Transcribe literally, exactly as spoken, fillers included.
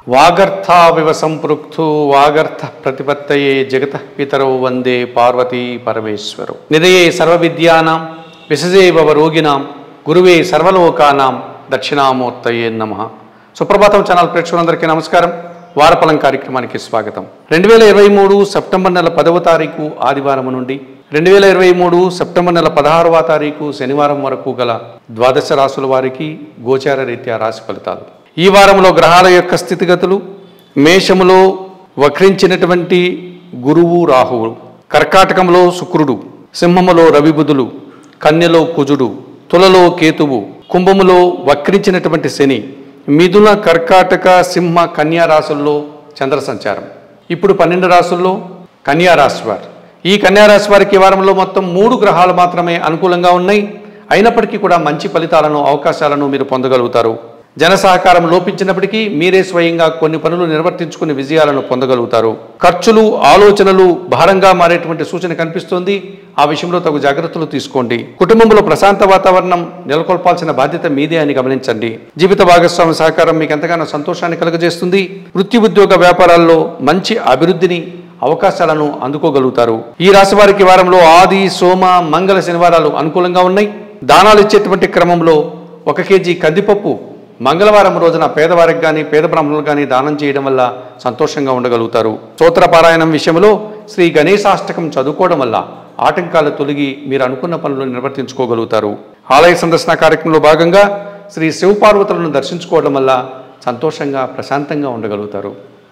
వాగర్థావివ సంపృక్తు వాగర్థ ప్రతిపత్తయే జగతః పితరౌ వందే పార్వతీ పరమేశ్వరౌ. నిదయే సర్వవిద్యానాం విశజే భవరోగిణాం గురువే సర్వలోకానాం దక్షిణామూర్తయే నమః. సుప్రభాతం ఛానల్ ప్రేక్షకులందరికీ నమస్కారం. వారఫలం కార్యక్రమానికి స్వాగతం. రెండు వేల ఇరవై మూడు సెప్టెంబర్ నెల పదవ తారీఖు ఆదివారం నుండి రెండు వేల ఇరవై మూడు సెప్టెంబర్ నెల పదహారవ తారీఖు శనివారం వరకు గల ద్వాదశ రాశుల వారికి గోచార రీత్యా రాశి ఫలితాలు. ఈ వారంలో గ్రహాల యొక్క స్థితిగతులు: మేషములో వక్రించినటువంటి గురువు రాహువు, కర్కాటకంలో శుక్రుడు, సింహములో రవిబుధులు, కన్యలో కుజుడు, తులలో కేతువు, కుంభములో వక్రించినటువంటి శని, మిథున కర్కాటక సింహ కన్యా రాశుల్లో చంద్ర సంచారం. ఇప్పుడు పన్నెండు రాశుల్లో కన్యా రాశి వారు. ఈ కన్యా రాశి వారికి ఈ వారంలో మొత్తం మూడు గ్రహాలు మాత్రమే అనుకూలంగా ఉన్నాయి. అయినప్పటికీ కూడా మంచి ఫలితాలను అవకాశాలను మీరు పొందగలుగుతారు. జన సహకారం లోపించినప్పటికీ మీరే స్వయంగా కొన్ని పనులు నిర్వర్తించుకుని విజయాలను పొందగలుగుతారు. ఖర్చులు ఆలోచనలు భారంగా మారేటువంటి సూచన కనిపిస్తోంది. ఆ విషయంలో తగు జాగ్రత్తలు తీసుకోండి. కుటుంబంలో ప్రశాంత వాతావరణం నెలకొల్పాల్సిన బాధ్యత మీదే అని గమనించండి. జీవిత భాగస్వామి సహకారం మీకు ఎంతగానో సంతోషాన్ని కలుగజేస్తుంది. వృత్తి ఉద్యోగ వ్యాపారాల్లో మంచి అభివృద్ధిని అవకాశాలను అందుకోగలుగుతారు. ఈ రాశి వారికి వారంలో ఆది సోమ మంగళ శనివారాలు అనుకూలంగా ఉన్నాయి. దానాలు ఇచ్చేటువంటి క్రమంలో ఒక కేజీ కందిపప్పు మంగళవారం రోజున పేదవారికి కానీ పేద బ్రాహ్మణులకు కానీ దానం చేయడం వల్ల సంతోషంగా ఉండగలుగుతారు. స్తోత్ర పారాయణం విషయంలో శ్రీ గణేశాష్టకం చదువుకోవడం వల్ల ఆటంకాలు తొలగి మీరు అనుకున్న పనులను నిర్వర్తించుకోగలుగుతారు. ఆలయ సందర్శన కార్యక్రమంలో భాగంగా శ్రీ శివపార్వతులను దర్శించుకోవడం వల్ల సంతోషంగా ప్రశాంతంగా ఉండగలుగుతారు.